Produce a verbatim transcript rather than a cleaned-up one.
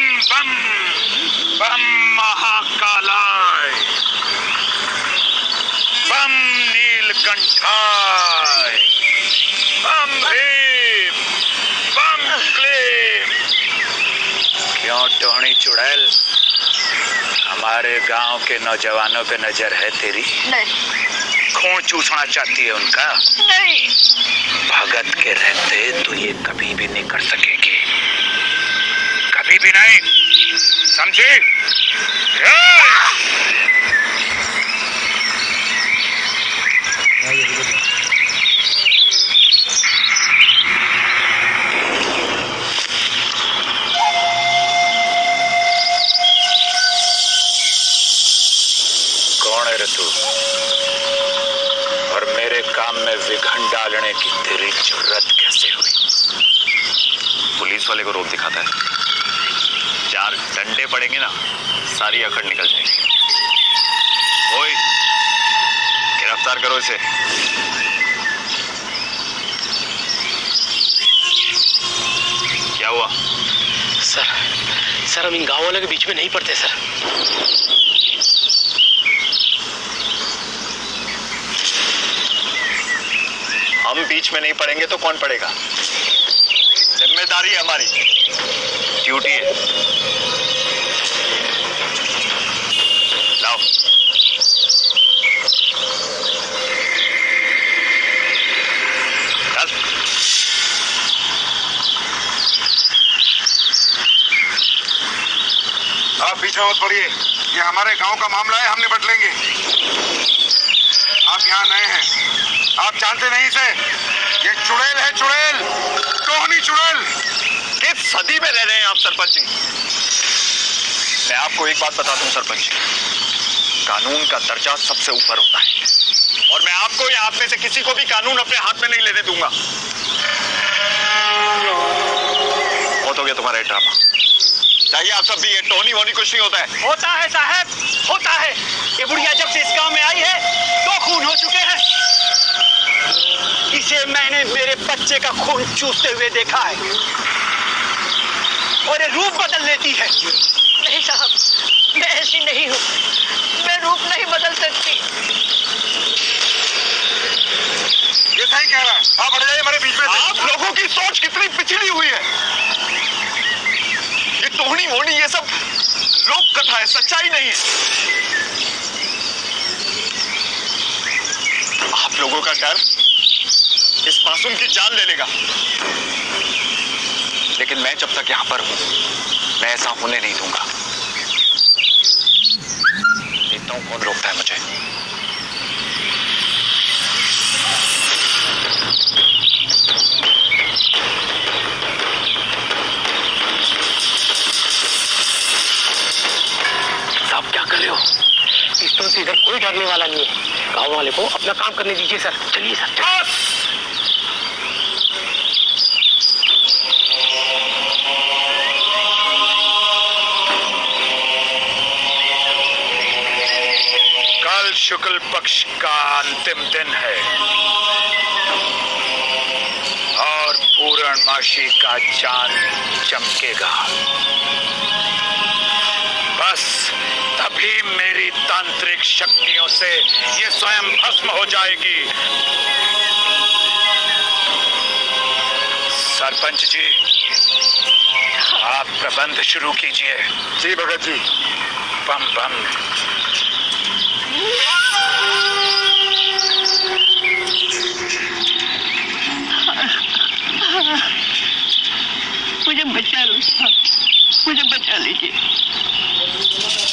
बम बम महाकालाय, बम नीलकंठाय, बम भीम, बम क्लीम। क्यों टोहनी चुड़ैल, हमारे गांव के नौजवानों पे नजर है तेरी? नहीं। खून चूसना चाहती है उनका? नहीं। भगत के रहते तो ये कभी भी नहीं कर सकेगी, कभी भी नहीं, समझी? कौन है रे तू, और मेरे काम में विघन डालने की तेरी जरूरत कैसे हुई? पुलिस वाले को रोक दिखाता है, चार डंडे पड़ेंगे ना, सारी अकड़ निकल जाएगी। ओए, गिरफ्तार करो इसे। क्या हुआ? सर सर हम इन गाँव वालों के बीच में नहीं पड़ते सर। हम बीच में नहीं पड़ेंगे तो कौन पड़ेगा? जिम्मेदारी है हमारी, ड्यूटी है। लाओ। चल। आप पीछे मत पड़िए, ये हमारे गांव का मामला है, हम निपट लेंगे। आप यहाँ नए हैं, आप जानते नहीं इसे, ये चुड़ैल है, चुड़ैल, टोहनी चुड़ैल। किस सदी में रह रहे हैं आप सरपंच जी? मैं आपको एक बात बता दूं सरपंच जी, कानून का दर्जा सबसे ऊपर होता है, और मैं आपको या आप में से किसी को भी कानून अपने हाथ में नहीं लेने दूंगा। बहुत हो गया तुम्हारा ये ड्रामा, चाहिए आप सब भी, ये टोनी वोनी कुछ नहीं होता है। होता है साहब, होता है। ये बुढ़िया जब से इस गांव में आई है दो खून हो चुके हैं। इसे मैंने मेरे बच्चे का खून चूसते हुए देखा है, और ये रूप बदल लेती है। नहीं साहब, मैं ऐसी नहीं हूँ, मैं रूप नहीं बदल सकती। ये सही कह रहा है, आप हट जाइए हमारे बीच में से। आप लोगों की सोच कितनी पिछड़ी हुई है। ये टोनी वोनी ये सब लोक कथा है, सच्चाई नहीं है। आप लोगों का डर इस मासूम की जान ले लेगा, लेकिन मैं जब तक यहां पर हूं, मैं ऐसा होने नहीं दूंगा। देखता हूं कौन रोकता है मुझे। साहब क्या कर रहे हो? पिस्तौल से इधर कोई डरने वाला नहीं है। गाँव वाले को अपना काम करने दीजिए सर। चलिए सर। कल शुक्ल पक्ष का अंतिम दिन है और पूर्णमासी का चांद चमकेगा। बस तभी मेरी तांत्रिक शक्तियों से ये स्वयं भस्म हो जाएगी। सरपंच जी, आप प्रबंध शुरू कीजिए। जी भगत जी। बम बम। मुझे बचा लो साहब, मुझे बचा लीजिए।